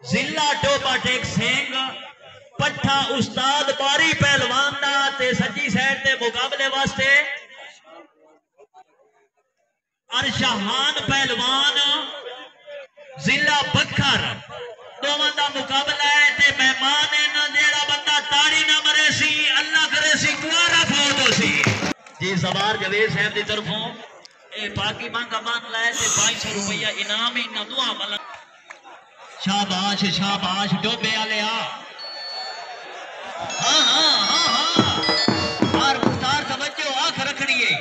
जिला टोपा टेक सिंह पट्ठा उस्ताद बारी पहलवान दा ते सज्जी साइड ते मुकाबले वास्ते अरशहान पहलवान जिला बखर दोवां दा मुकाबला है ते मेहमान है जेड़ा बंदा ताड़ी ना मरे सी अल्लाह करे सी कुआरा फौत हो सी जी सवार जवेद साहब की तरफों ए पाकी मांगा मान लाए ते 500 रुपया इनाम ही ना दुआ मल शाबाश शाबाश डोबे वाले आ हाँ हाँ हाँ हाँ और मुख्तार तवज्जो आंख रखनी है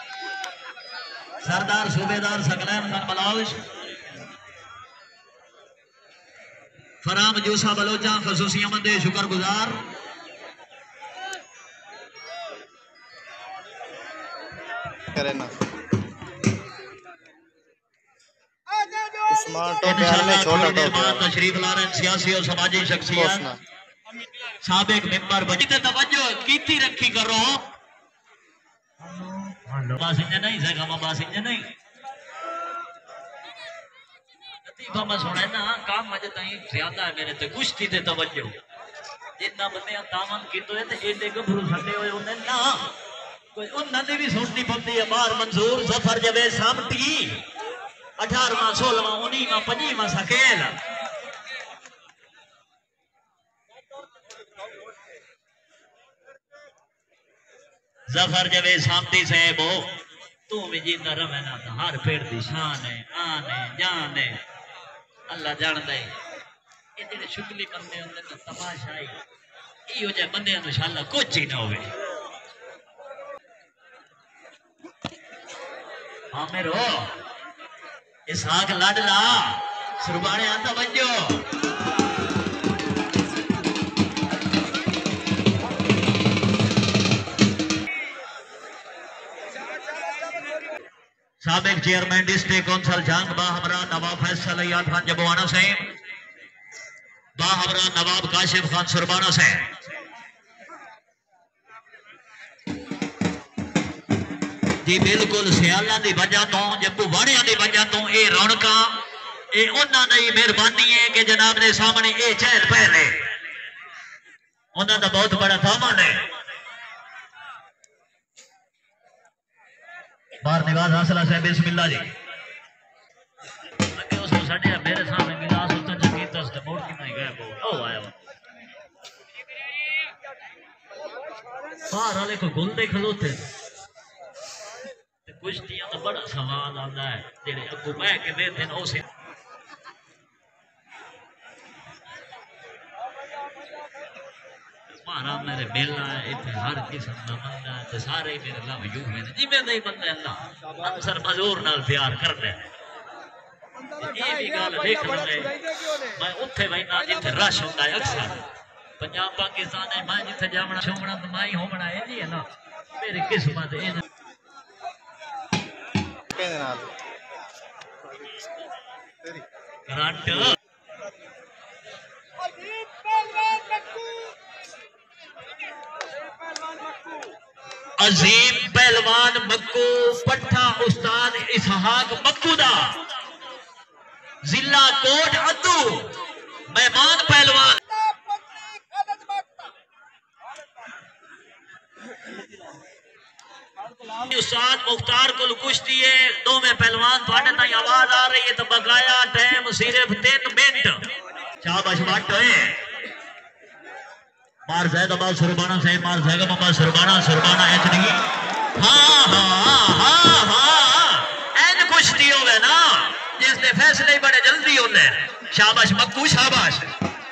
सरदार सूबेदार सकलैन खान बलाउश फराम जूसा बलोचा खसूसी मंदे शुक्रगुजार करे ना तशरीफ ला रहे सियासी और समाजी शख्सियत साबिक मेंबर बजीते तवज्जो कीती रखी करो बासिंजे नहीं सगा बासिंजे नहीं लतीफा मैं सुना ना काम मजे ताई ज्यादा है मेरे ते कुश्ती ते तवज्जो जितना बंदे तामन कीतो है ते एडे गभरू छड्डे होए उन्हें ना कोई उन्हां दी भी सुननी पवंदी है बाहर मंजूर जफर जवेद सामटी 18वां 16वां 19वां 25वां सकेल जफर जवेद सामटी साहब तू भी जिंदा रहे ना तो हर पेड़ की शान है आन है जान है अल्लाह जानदा है ये जेडे शुगली बंदे होंदे ना तमाशा है इहो जे बंदे नु इंशाअल्लाह कुछ ही ना होवे हां मेरो इसहाक लाडला सुरबाने आता बज्जो साबिक चेयरमैन डिस्ट्रिक्ट काउंसिल जंग बाहमरा नवाब फैसल याद खान जबवाना से बाहमरा नवाब काशिफ खान सुरबाना से जी बिल्कुल सियाला की वजह तो जब वाड़िया की वजह तो ये रौनक ये उन्होंने मेहरबानी है कि जनाब के सामने ये चहल पहल है उन्होंने बहुत बड़ा दामन है बार निगाह हासिल है बिस्मिल्लाह जी अगे उस साडे मेरे सामने गिलास उतर चकी तस ते मोड़ की नहीं गया ओ आया बाहर वाले को गुल दे खलोते कुश्तियां का बड़ा सवाल आता है जेडे अगू बह के देते हैं उसे मारा मेरे बेला है इतने हर किस्म का बंदा है ते सारे मेरे लव यू में जिवें दा ही बंदा अल्लाह अनसर मजूर नाल प्यार करदा है ये भी गल देख ले मैं उत्थे बैठा जिथे रश होंदा है अक्सर पंजाब पाकिस्तान है मैं जिथे जावना छोवना तो मैं ही होवना है जी है ना मेरी किस्मत है करंट अजीम पहलवान मक्कू पट्ठा उस्ताद इसहाक मक्कू दा जिला कोट अद्दू मेहमान पहलवान उस्ताद मुख्तार को कुश्ती है दो में पहलवान थोड़े ताई आवाज आ रही है तो बकाया टाइम सिर्फ 3 मिनट शाबाश बाट है मार जैद अब्बास सुरबाना से मार जैद अब्बास सुरबाना एचडी हाँ हाँ हाँ हाँ एन कुश्ती होवे ना जिसने फैसले बड़े जल्दी होते हैं शाबाश मक्कू शाबाश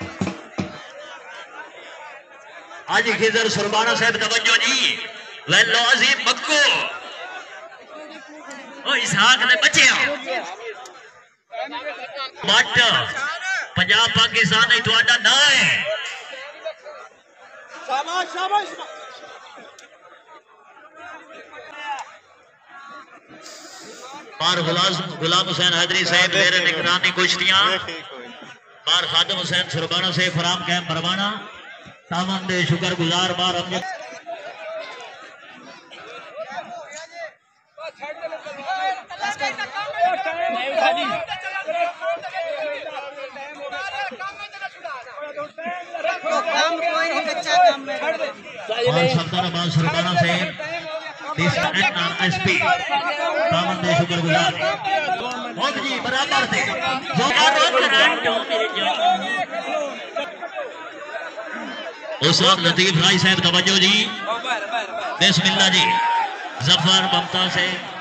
आज खिजर सुरबाना साहब तवज्जो जी वेलो अजीम मक्कू ओ इसहाक ने बचिया बट पंजाब पाकिस्तान ही तुहाडा ना है शाबाश शाबाश बार गुलाम हुसैन हैदरी साहब मेरे निगरानी कुश्तियां बार खादम हुसैन सुरबाना से फराम कैम बरवाना तामन दे शुक्रगुजार बार हम काम कोई नहीं, कच्चा काम में और सल्तान अब्बास सुरबाना से एसपी पाबंद शुक्रगुजार बहुत जी बराबर थे उस्ताद लतीफ राय साहब तवज्जो जी बिस्मिल्लाह जी जफर ममता से